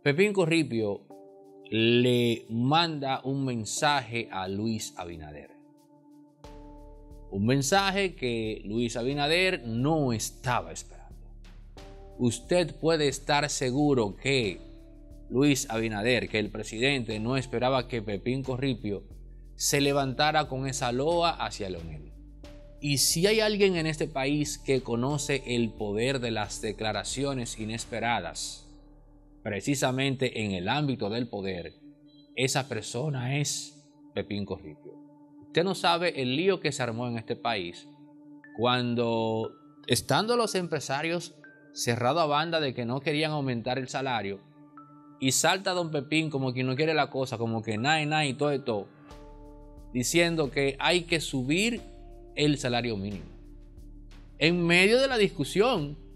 Pepín Corripio le manda un mensaje a Luis Abinader. Un mensaje que Luis Abinader no estaba esperando. Usted puede estar seguro que Luis Abinader, que el presidente, no esperaba que Pepín Corripio se levantara con esa loa hacia Leonel. Y si hay alguien en este país que conoce el poder de las declaraciones inesperadas, precisamente en el ámbito del poder, esa persona es Pepín Corripio. Usted no sabe el lío que se armó en este país cuando, estando los empresarios cerrados a banda de que no querían aumentar el salario, y salta don Pepín como quien no quiere la cosa, como que nada y todo esto, diciendo que hay que subir el salario mínimo. En medio de la discusión